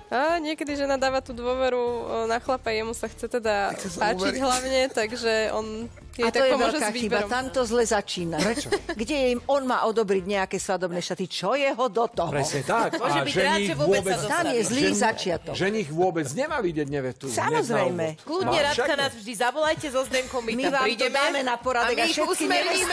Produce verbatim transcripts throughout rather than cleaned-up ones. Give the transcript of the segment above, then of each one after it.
A niekedy žena dáva tú dôveru na chlapa, jemu sa chce teda páčiť hlavne, takže on jej tak pomôže s výberom. Tam to zle začína. Prečo? Kde im on má odobriť nejaké svadobné šaty? Čo je ho do toho? Presne tak. Môže byť rád, že vôbec sa dostaví. Tam je zlý začiatok. Ženich vôbec nemá vidieť nevetu. Samozrejme. Kľudne, Radka, nás vždy zavolajte so Zdenkom, my, My tam vám prídeme. to dáme na poradek a, a my ich všetky usmerníme.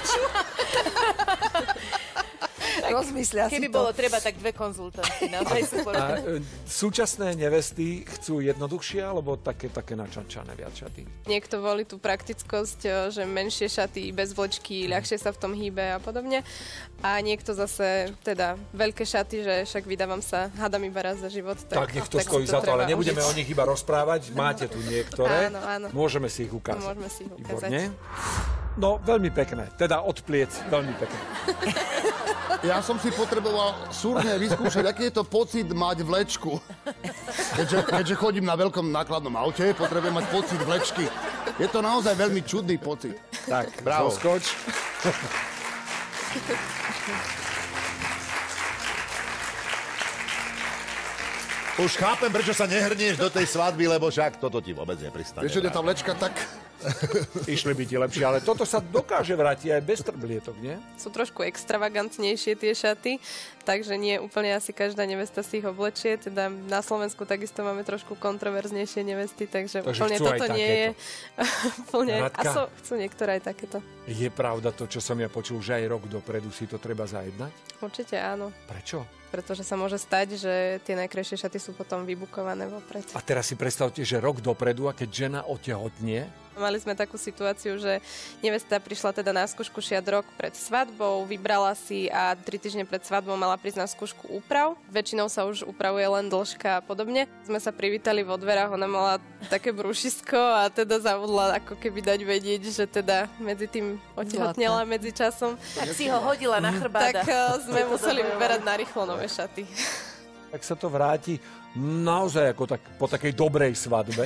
Rozmyslia si Keby to. bolo treba, tak dve konzultanty. Naozaj sú A e, súčasné nevesty chcú jednoduchšie, alebo také, také načančané viac šaty? Niekto volí tú praktickosť, že menšie šaty, bez vlečky, ľahšie sa v tom hýbe a podobne. A niekto zase, teda veľké šaty, že však vydávam sa, hádam iba raz za život. Tak, Tak nech to tak stojí si za to, ale treba nebudeme užiť. o nich iba rozprávať. Máte tu niektoré. Áno, áno. Môžeme si ich ukázať. Môžeme si ich ukázať. Výborne. No, veľmi pekné. Teda od pliec, veľmi pekné. Ja som si potreboval súrne vyskúšať, aký je to pocit mať vlečku. Keďže, keďže chodím na veľkom nákladnom aute, potrebujem mať pocit vlečky. Je to naozaj veľmi čudný pocit. Tak, Bravo. zoskoč. Už chápem, prečo sa nehrnieš do tej svadby, lebo však toto ti vôbec nepristane. Vieš, že tá vlečka tak... Išli by ti lepšie, ale toto sa dokáže vrátiť aj bez trblietok, nie? Sú trošku extravagantnejšie tie šaty, takže nie úplne asi každá nevesta si ich oblečie. Teda na Slovensku takisto máme trošku kontroverznejšie nevesty, takže, Takže úplne chcú aj toto nie je. Úplne, a Radka? so, chcú niektoré aj takéto. Je pravda to, čo som ja počul, že aj rok dopredu si to treba zajednať? Určite áno. Prečo? Pretože sa môže stať, že tie najkrajšie šaty sú potom vybukované vopred. A teraz si predstavte, že rok dopredu, a keď žena otehotnie, Mali sme takú situáciu, že nevesta prišla teda na skúšku šiať rok pred svadbou, vybrala si a tri týždne pred svadbou mala prísť na skúšku úprav. Väčšinou sa už upravuje len dĺžka a podobne. Sme sa privítali vo dverách, ona mala také brúšisko a teda zavodla ako keby dať vedieť, že teda medzi tým otehotnela medzi časom. Tak si ho hodila na chrbát. Tak uh, sme museli vyberať narýchlo nové šaty. tak sa to vráti naozaj ako tak, po takej dobrej svadbe.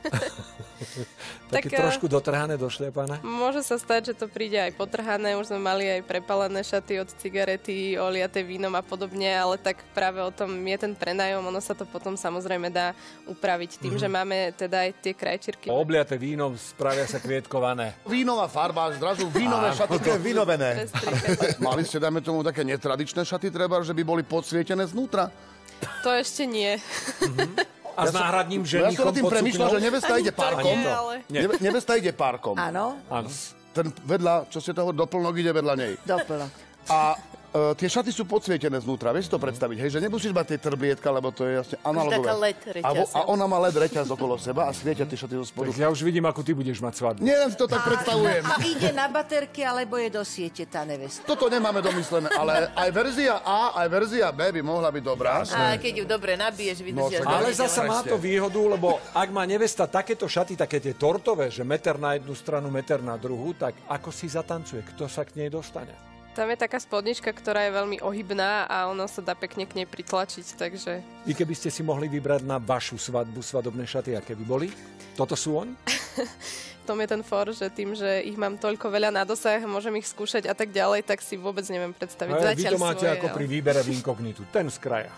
Také Tak, trošku dotrhané, došľapané. Môže sa stať, že to príde aj potrhané. Už sme mali aj prepalené šaty od cigarety, oliaté vínom a podobne, ale tak práve o tom je ten prenájom. Ono sa to potom samozrejme dá upraviť tým, mm. že máme teda aj tie krajčírky. Obliate vínom spravia sa kvietkované. Vínová farba, zrazu vínové šaty. To je vynovené. Mali ste, dajme tomu, také netradičné šaty, treba, že by boli podsvietené znútra? To ešte nie. Mm-hmm. A s náhradným Ja ženichom som tým pod premýšľal, sukňou? že nevesta ide parkom. Nie, ale... Nebe- Nevesta ide parkom. Áno, Áno. Ten vedľa, čo ste toho, doplnok ide vedľa nej. doplnok. A e, tie šaty sú podsvietené znútra, vieš si to predstaviť, hej, že nemusíš mať tie trblietka, lebo to je jasne analogové. taká led a, vo, reťaz, a ona má led reťaz okolo seba a svietia tie šaty zo spodu. Tak ja už vidím, ako ty budeš mať svadbu. Nie, len si to tak predstavujem. A ide na baterky, alebo je do siete tá nevesta? Toto nemáme domyslené, ale aj verzia A, aj verzia B by mohla byť dobrá. A keď ju dobre nabiješ, vydržíš. No, Ale do zasa má nedeľa. to výhodu, lebo ak má nevesta takéto šaty, také tie tortové, že meter na jednu stranu, meter na druhú, tak ako si zatancuje? Kto sa k nej dostane? Tam je taká spodnička, ktorá je veľmi ohybná a ono sa dá pekne k nej pritlačiť, takže... Vy keby ste si mohli vybrať na vašu svadbu svadobné šaty, aké by boli? Toto sú oni? V tom je ten for, že tým, že ich mám toľko veľa na dosah, môžem ich skúšať a tak ďalej, tak si vôbec neviem predstaviť A vy zatiaľ to máte svoje, ako ale- pri výbere v inkognitu. Ten z kraja.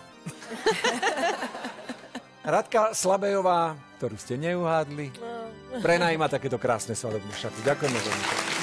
Radka Slabejová, ktorú ste neuhádli, prenajíma takéto krásne svadobné šaty. Ďakujeme veľmi.